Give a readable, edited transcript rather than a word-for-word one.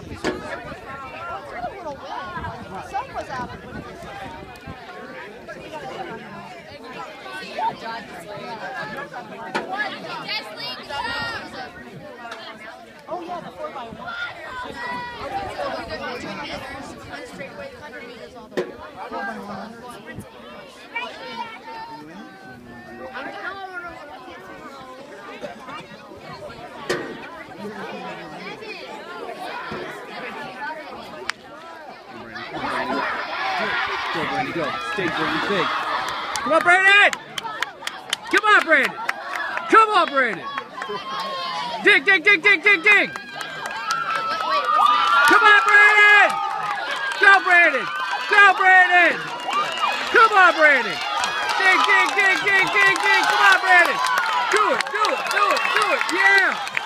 Oh yeah, the 4x1. Straight away, 100 meters all the way. 4x1. Go, Brandon, go. Stay, Brandon, stay. Come on, Brandon! Come on, Brandon! Come on, Brandon! Dig, dig, dig, dig, dig, dig! Come on, Brandon! Go, Brandon! Go, Brandon! Come on, Brandon! Dig, dig, dig, dig, dig, dig! Come on, Brandon! Do it, do it, do it, do it! Yeah!